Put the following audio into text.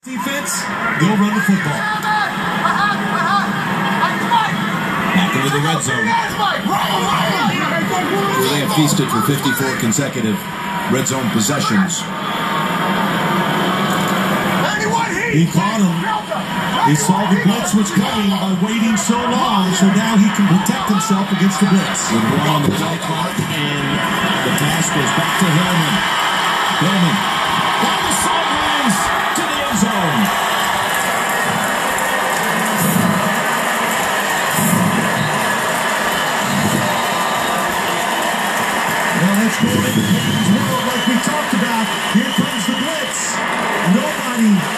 Defense, they'll run the football. Back into the red zone. Where they have feasted for 54 consecutive red zone possessions. He caught him. He saw the blitz was coming by waiting so long, so now he can protect himself against the blitz. With one on the play clock, and the pass goes back to Hillman. Hillman down the sidelines to the end zone. Well, let's go into Peyton's world like we talked about. Here comes the blitz. Nobody